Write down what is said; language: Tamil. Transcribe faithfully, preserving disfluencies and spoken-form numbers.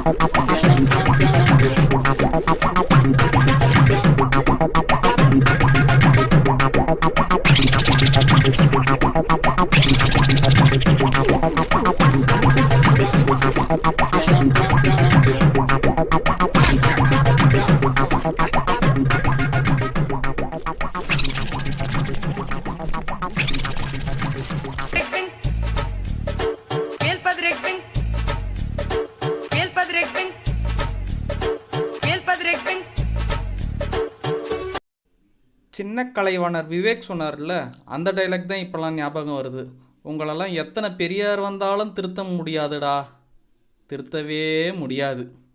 சின்ன கலைவாணர் விவேக் சொன்னார்ல, அந்த டைலாக் தான் இப்போலாம் ஞாபகம் வருது. உங்களெல்லாம் எத்தனை பெரியார் வந்தாலும் திருத்த முடியாதுடா, திருத்தவே முடியாது.